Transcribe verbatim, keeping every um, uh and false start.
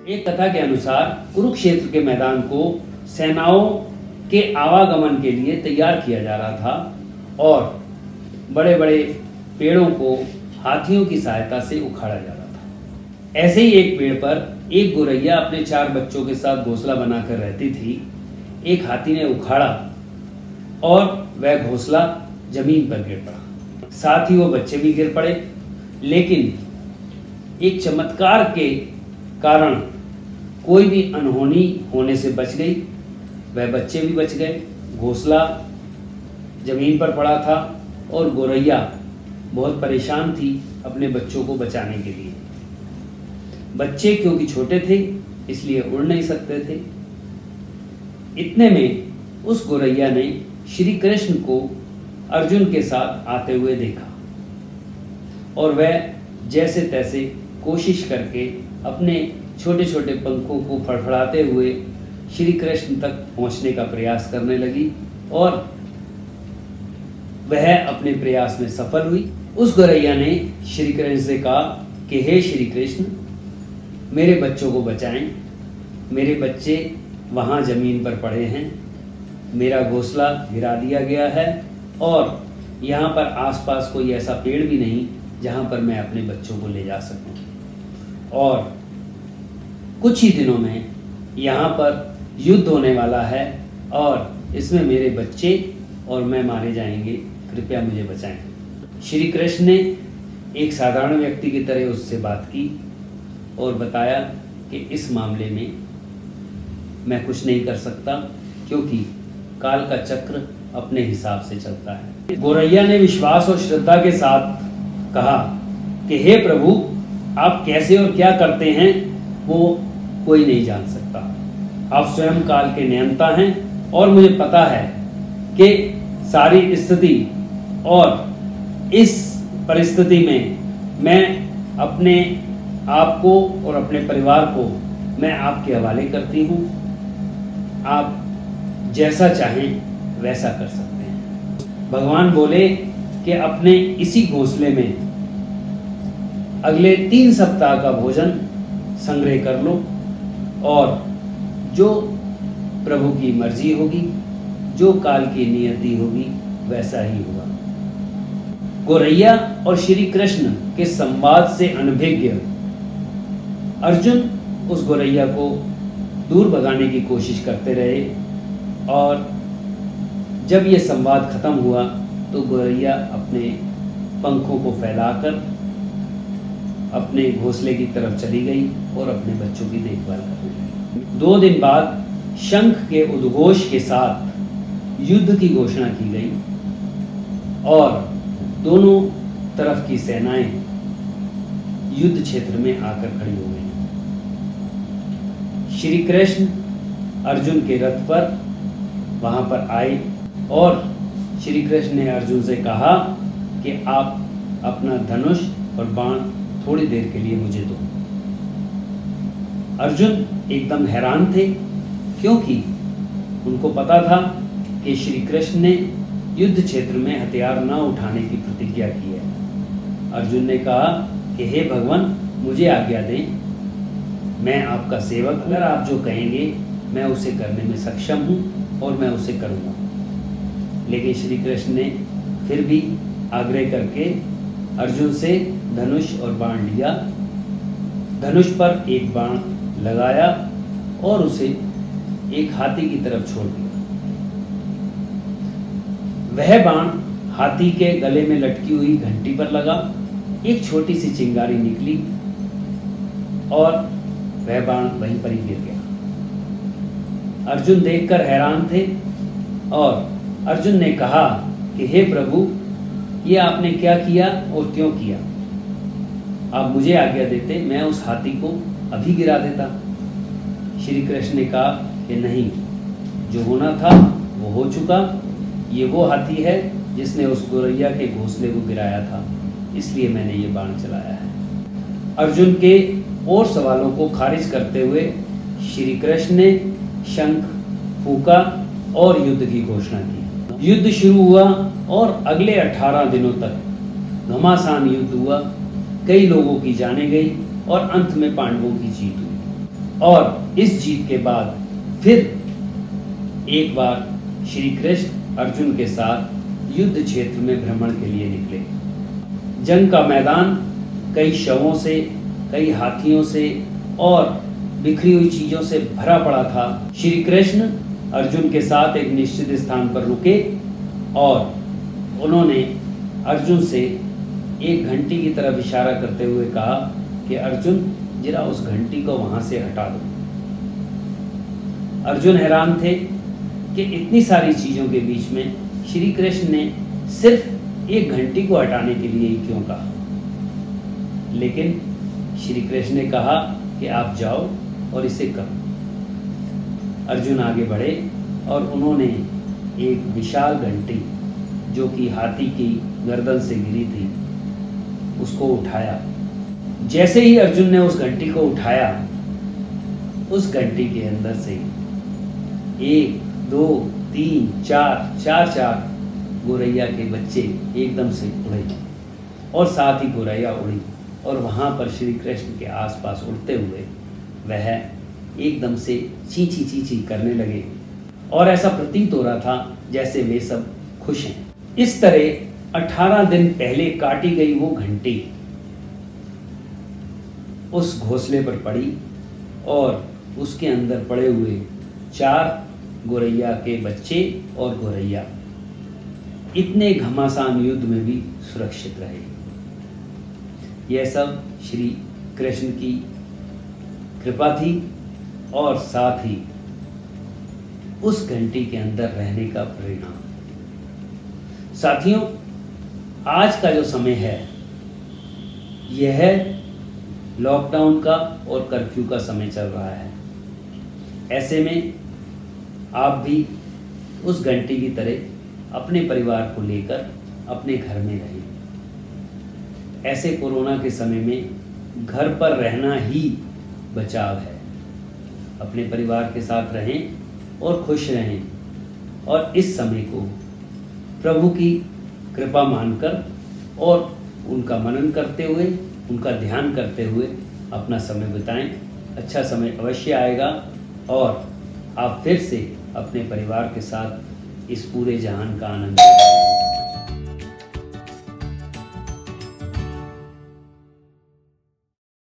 एक कथा के अनुसार कुरुक्षेत्र के मैदान को सेनाओं के आवागमन के लिए तैयार किया जा रहा था और बड़े बड़े पेड़ों को हाथियों की सहायता से उखाड़ा जा रहा था। ऐसे ही एक पेड़ पर एक गोरैया अपने चार बच्चों के साथ घोंसला बनाकर रहती थी। एक हाथी ने उखाड़ा और वह घोंसला जमीन पर गिर पड़ा, साथ ही वो बच्चे भी गिर पड़े। लेकिन एक चमत्कार के कारण कोई भी अनहोनी होने से बच गई। वह बच्चे भी बच गए, घोंसला जमीन पर पड़ा था और गोरैया बहुत परेशान थी अपने बच्चों को बचाने के लिए। बच्चे क्योंकि छोटे थे इसलिए उड़ नहीं सकते थे। इतने में उस गोरैया ने श्री कृष्ण को अर्जुन के साथ आते हुए देखा और वह जैसे तैसे कोशिश करके अपने छोटे छोटे पंखों को फड़फड़ाते हुए श्री कृष्ण तक पहुंचने का प्रयास करने लगी और वह अपने प्रयास में सफल हुई। उस गोरैया ने श्री कृष्ण से कहा कि हे श्री कृष्ण, मेरे बच्चों को बचाएं, मेरे बच्चे वहां जमीन पर पड़े हैं, मेरा घोंसला गिरा दिया गया है और यहाँ पर आसपास कोई ऐसा पेड़ भी नहीं जहाँ पर मैं अपने बच्चों को ले जा सकूं। और कुछ ही दिनों में यहाँ पर युद्ध होने वाला है और इसमें मेरे बच्चे और मैं मारे जाएंगे, कृपया मुझे बचाएं। श्री कृष्ण ने एक साधारण व्यक्ति की तरह उससे बात की और बताया कि इस मामले में मैं कुछ नहीं कर सकता क्योंकि काल का चक्र अपने हिसाब से चलता है। गोरैया ने विश्वास और श्रद्धा के साथ कहा कि हे प्रभु, आप कैसे और क्या करते हैं वो कोई नहीं जान सकता। आप स्वयं काल के नियंता हैं और मुझे पता है कि सारी स्थिति और इस परिस्थिति में मैं अपने आप को और अपने परिवार को मैं आपके हवाले करती हूँ। आप जैसा चाहें वैसा कर सकते हैं। भगवान बोले कि अपने इसी घोंसले में अगले तीन सप्ताह का भोजन संग्रह कर लो और जो प्रभु की मर्जी होगी, जो काल की नियति होगी वैसा ही होगा। गोरैया और श्री कृष्ण के संवाद से अनभिज्ञ अर्जुन उस गोरैया को दूर भगाने की कोशिश करते रहे और जब ये संवाद खत्म हुआ तो गोरैया अपने पंखों को फैलाकर अपने घोंसले की तरफ चली गई और अपने बच्चों की देखभाल करने लगी। दो दिन बाद शंख के उद्घोष के साथ युद्ध की घोषणा की गई और दोनों तरफ की सेनाएं युद्ध क्षेत्र में आकर खड़ी हो गई। श्री कृष्ण अर्जुन के रथ पर वहां पर आए और श्री कृष्ण ने अर्जुन से कहा कि आप अपना धनुष और बाण थोड़ी देर के लिए मुझे दो। अर्जुन एकदम हैरान थे क्योंकि उनको पता था कि श्री कृष्ण ने युद्ध क्षेत्र में हथियार न उठाने की प्रतिज्ञा की है। अर्जुन ने कहा कि हे भगवान, मुझे आज्ञा दें, मैं आपका सेवक, अगर आप जो कहेंगे मैं उसे करने में सक्षम हूँ और मैं उसे करूँगा। लेकिन श्री कृष्ण ने फिर भी आग्रह करके अर्जुन से धनुष और बाण लिया। धनुष पर एक बाण लगाया और उसे एक हाथी की तरफ छोड़ दिया। वह बाण हाथी के गले में लटकी हुई घंटी पर लगा, एक छोटी सी चिंगारी निकली और वह बाण वहीं पर ही गिर गया। अर्जुन देखकर हैरान थे और अर्जुन ने कहा कि हे प्रभु, ये आपने क्या किया और क्यों किया? आप मुझे आज्ञा देते, मैं उस हाथी को अभी गिरा देता। श्री कृष्ण ने कहा कि नहीं, जो होना था वो हो चुका। ये वो हाथी है जिसने उस गोरैया के घोंसले को गिराया था, इसलिए मैंने ये बाण चलाया है। अर्जुन के और सवालों को खारिज करते हुए श्री कृष्ण ने शंख फूंका और युद्ध की घोषणा की। युद्ध शुरू हुआ और अगले अठारह दिनों तक घमासान युद्ध हुआ। कई लोगों की जानें गई और अंत में पांडवों की जीत हुई। और इस जीत के बाद फिर एक बार श्री कृष्ण अर्जुन के साथ युद्ध क्षेत्र में भ्रमण के लिए निकले। जंग का मैदान कई शवों से, कई हाथियों से और बिखरी हुई चीजों से भरा पड़ा था। श्री कृष्ण अर्जुन के साथ एक निश्चित स्थान पर रुके और उन्होंने अर्जुन से एक घंटी की तरफ इशारा करते हुए कहा कि अर्जुन, जरा उस घंटी को वहां से हटा दो। अर्जुन हैरान थे कि इतनी सारी चीजों के बीच में श्री कृष्ण ने सिर्फ एक घंटी को हटाने के लिए ही क्यों कहा। लेकिन श्री कृष्ण ने कहा कि आप जाओ और इसे करो। अर्जुन आगे बढ़े और उन्होंने एक विशाल घंटी जो कि हाथी की गर्दन से गिरी थी उसको उठाया। जैसे ही अर्जुन ने उस घंटी को उठाया, उस घंटी के अंदर से एक, दो, तीन, चार चार चार गोरैया के बच्चे एकदम से उड़े और साथ ही गोरैया उड़ी और वहाँ पर श्री कृष्ण के आसपास उड़ते हुए वह एकदम से चींची चींची करने लगे और ऐसा प्रतीत हो रहा था जैसे वे सब खुश हैं। इस तरह अठारह दिन पहले काटी गई वो घंटी उस घोंसले पर पड़ी और उसके अंदर पड़े हुए चार गोरैया के बच्चे और गोरैया इतने घमासान युद्ध में भी सुरक्षित रहे। यह सब श्री कृष्ण की कृपा थी और साथ ही उस घंटी के अंदर रहने का परिणाम। साथियों, आज का जो समय है यह लॉकडाउन का और कर्फ्यू का समय चल रहा है। ऐसे में आप भी उस घंटी की तरह अपने परिवार को लेकर अपने घर में रहें। ऐसे कोरोना के समय में घर पर रहना ही बचाव है। अपने परिवार के साथ रहें और खुश रहें और इस समय को प्रभु की कृपा मानकर और उनका मनन करते हुए, उनका ध्यान करते हुए अपना समय बिताएं। अच्छा समय अवश्य आएगा और आप फिर से अपने परिवार के साथ इस पूरे जहान का आनंद लें।